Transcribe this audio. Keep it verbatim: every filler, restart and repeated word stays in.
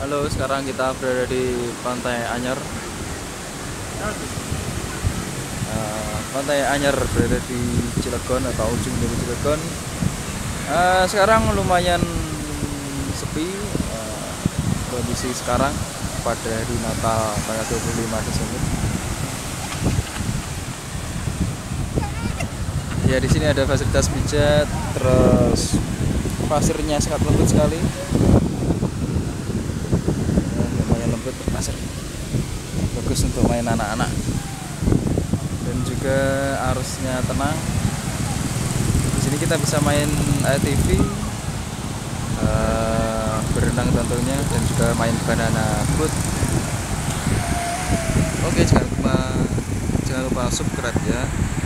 Halo, sekarang kita berada di Pantai Anyer. Uh, Pantai Anyer berada di Cilegon atau ujung dari Cilegon. Uh, sekarang lumayan sepi uh, kondisi sekarang pada hari Natal tanggal dua puluh lima Desember. Ya, di sini ada fasilitas pijat, terus pasirnya sangat lembut sekali. Pasir bagus untuk main anak-anak, dan juga arusnya tenang. Di sini kita bisa main A T V, uh, berenang tentunya, dan juga main banana boat. Oke, jangan lupa jangan lupa subscribe ya.